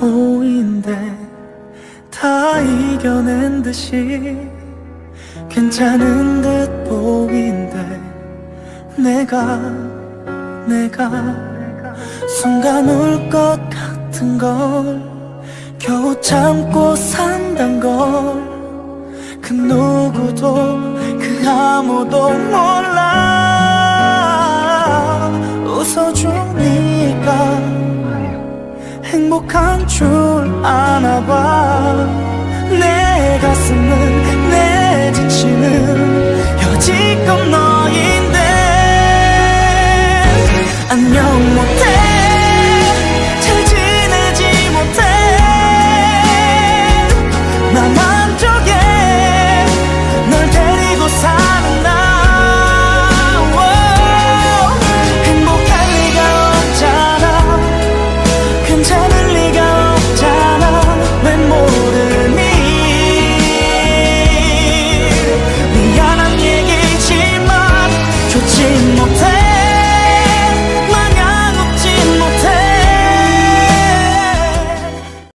보인대. 다 이겨낸 듯이 괜찮은 듯 보인대. 내가 순간 울 것 같은 걸 겨우 참고 산단 걸 그 누구도 그 아무도 몰라. 웃어주니까 행복한 줄 아나봐. 내 가슴은 내 지치는 여지껏 너